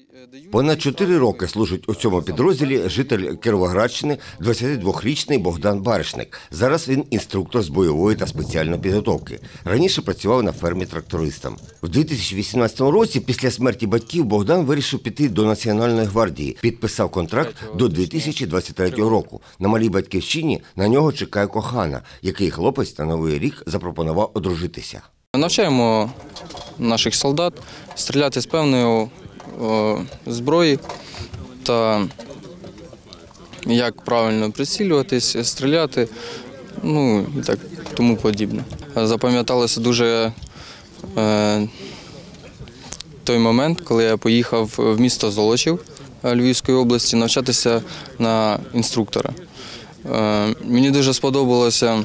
Понад 4 роки служить у цьому підрозділі житель Кіровоградщини, 22-річний Богдан Баришник. Зараз він інструктор з бойової та спеціальної підготовки. Раніше працював на фермі трактористом. У 2018 році, після смерті батьків, Богдан вирішив піти до Національної гвардії. Підписав контракт до 2023 року. На малій батьківщині на нього чекає кохана, який хлопець на Новий рік запропонував одружитися. Навчаємо наших солдат стріляти з певної зброї та як правильно прицілюватись, стріляти, ну і так тому подібне. Запам'яталося дуже той момент, коли я поїхав в місто Золочів Львівської області навчатися на інструктора. Мені дуже сподобалося,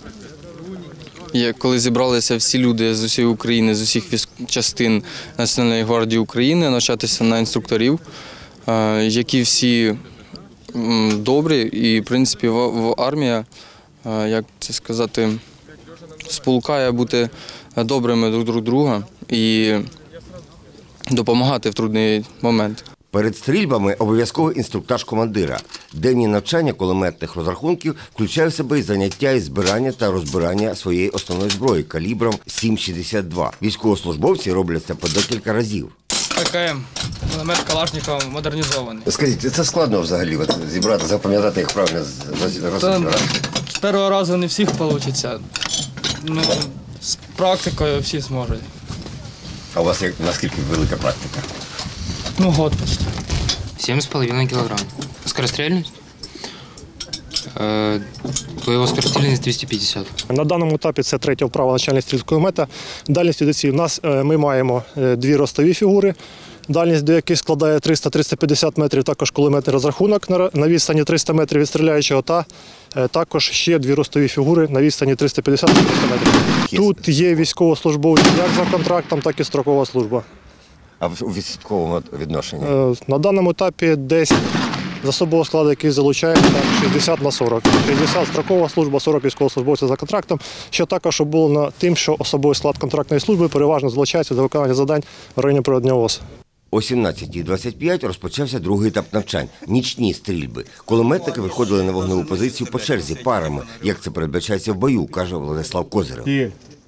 коли зібралися всі люди з усієї України, з усіх частин Національної гвардії України навчатися на інструкторів, які всі добрі і, в принципі, армія, як це сказати, спонукає бути добрими друг друга і допомагати в трудний момент. Перед стрільбами обов'язковий інструктаж командира. Денні навчання кулеметних розрахунків включають в себе і заняття із збирання та розбирання своєї основної зброї калібром 7,62. Військовослужбовці роблять це по декілька разів. ПКМ, кулемет Калашникова модернізований. Скажіть, це складно взагалі зібрати, запам'ятати, як правильно розбирати? З першого разу не всіх вийде. Ну, з практикою всі зможуть. А у вас наскільки велика практика? Ну, год почти. 7,5 килограмм. Скорострельность? Боевая скорострельность 250. На даному етапі це третя вправа навчальних стрільб з кулемета. Дальність відоців. У нас ми маємо дві ростові фігури, дальність до яких складає 300-350 метрів, також кулеметний розрахунок на відстані 300 метрів від стріляючого, та також ще дві ростові фігури на відстані 350-300 метрів. Тут є військовослужбовці як за контрактом, так і строкова служба. А у відсотковому відношенні? На даному етапі десь з особового складу, який залучається, 60/40. 60 строкова служба, 40 військовослужбовців за контрактом, що також обумовлено тим, що особовий склад контрактної служби переважно залучається до виконання завдань в районі проведення ООС. О 17:25 розпочався другий етап навчань – нічні стрільби. Кулеметники виходили на вогневу позицію по черзі парами, як це передбачається в бою, каже Владислав Козирев.